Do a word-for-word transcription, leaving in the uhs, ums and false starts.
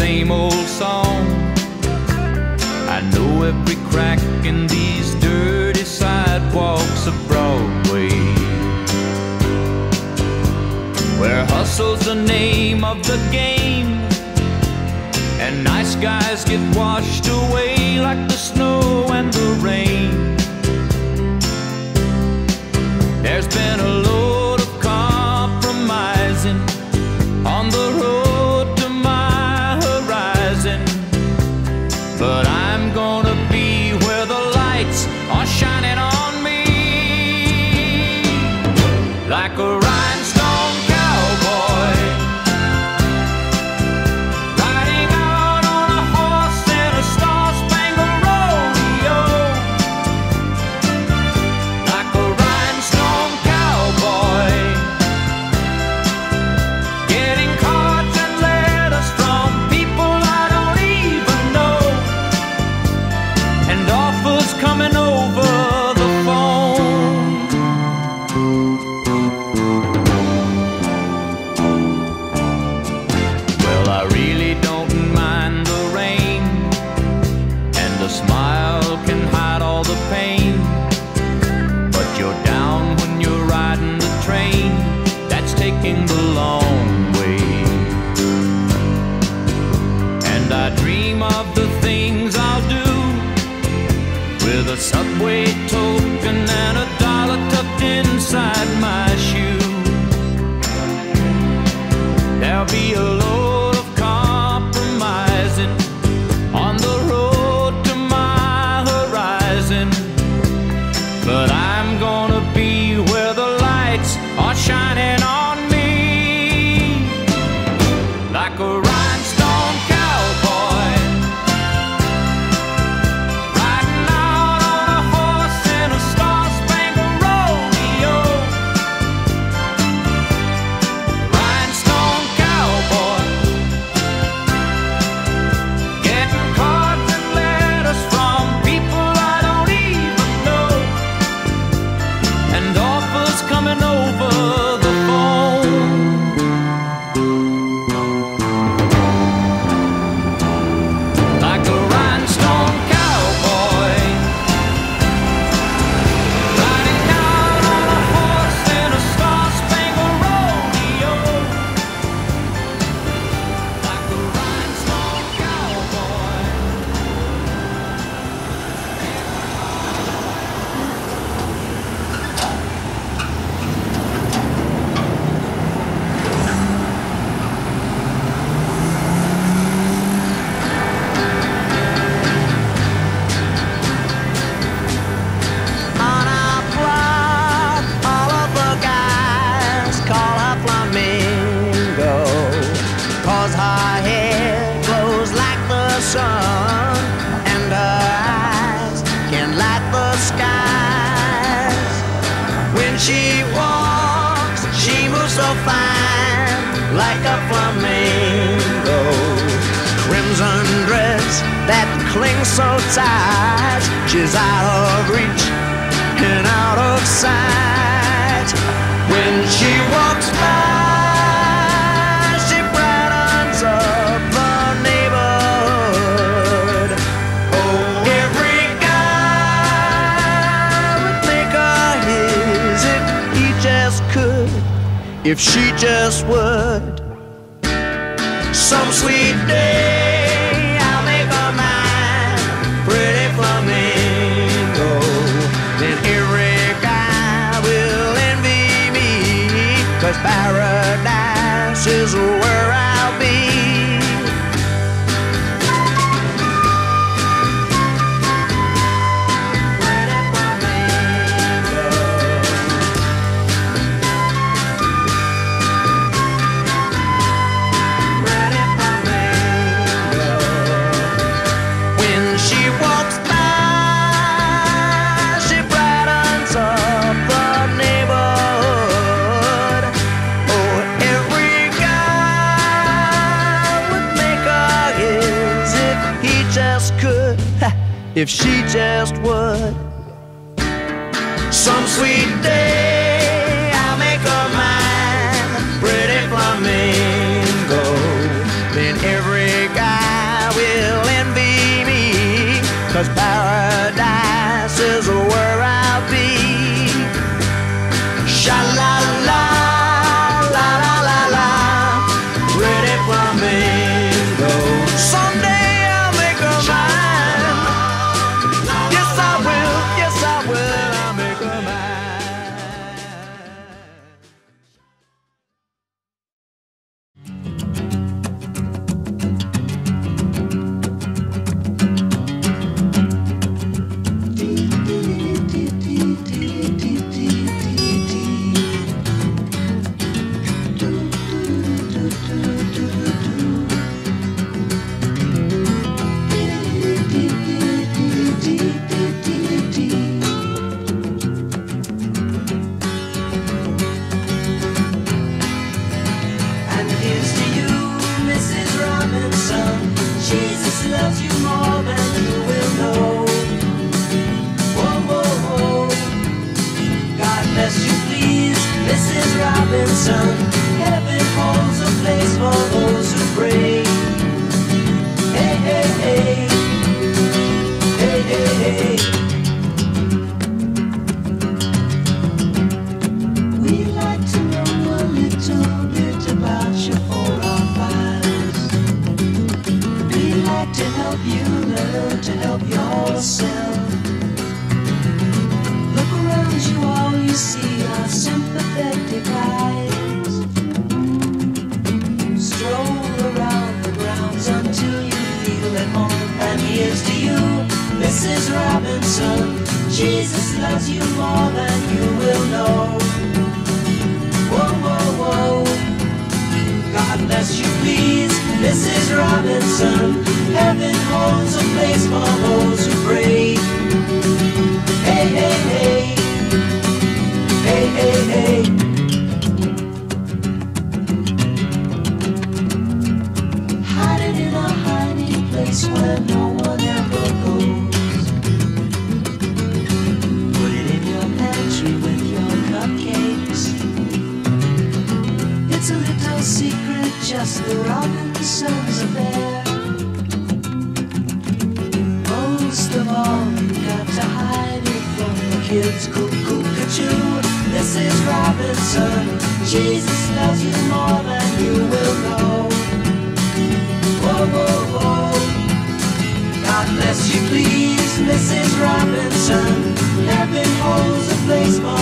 same old song. I know every crack in these dirty sidewalks of Broadway, where hustle's the name of the game, and nice guys get washed away like the snow and the rain. There's been a load of compromising on the road to my horizon, but I'm gonna be where the lights are shining on me, like a rhinestone cowboy, riding out on a horse in a star-spangled rodeo, like a rhinestone cowboy, getting cards and letters from people I don't even know, and offers coming over the phone. Well, I really don't mind the rain, and a smile can hide all the pain, but you're down when you're riding the train that's taking the long way. And I dream of the things I'll do with a subway token and a dollar tucked inside my shoe. There'll be a load of compromising on the road to my horizon, but I'm gonna be where the lights are shining on me, like a rhinestone cowboy, riding out on a horse in a star-spangled rodeo, rhinestone cowboy, getting cards and letters from people I don't even know, and offers coming over the phone. Like a rhinestone cowboy, riding out on a horse in a star-spangled rodeo, like a rhinestone cowboy. On our block, all of the guys call her Flamingo, 'cause her hair glows like the sun, and her eyes can light the skies. When she walks, she moves so fine, like a flamingo. Crimson dress that clings so tight, she's out of reach and out of sight. When she walks by, she brightens up the neighborhood. Oh, every guy would make her his if he just could, if she just would. Some sweet day I'll make her mine, pretty flamingo. Then every guy will envy me, 'cause paradise is where I'll be. Pretty flamingo. Pretty flamingo. When she walks by, she brightens up the neighborhood. Oh, every guy would make her his if he just could, if she just would. Some sweet day I'll make her mine, pretty flamingo. Then every guy 'cause paradise is where I'll be. Sha-la-la, la-la-la-la, ready for me. Someday I'll make her mine. Yes, I will, yes, I will, I'll make her mine. Heaven holds a place for those who pray. Hey, hey, hey, hey, hey, hey. We'd like to know a little bit about you for our files. We'd like to help you learn to help yourself. Look around you, all you see are sympathetic eyes. Stroll around the grounds until you feel at home. And here's to you, Missus Robinson. Jesus loves you more than you will know. Whoa, whoa, whoa. God bless you, please, Missus Robinson. Heaven holds a place for those who pray. Hey, hey, hey. Hey, hey, hey. Hiding in a hiding place where no one ever goes. Put it in your pantry with your cupcakes. It's a little secret, just the Robinsons affair. Most of all, you got to hide it from the kids. Cuckoo-cuckoo, Missus Robinson. Jesus loves you more than you will know. Whoa, whoa, whoa. God bless you, please, Missus Robinson. Heaven holds a place for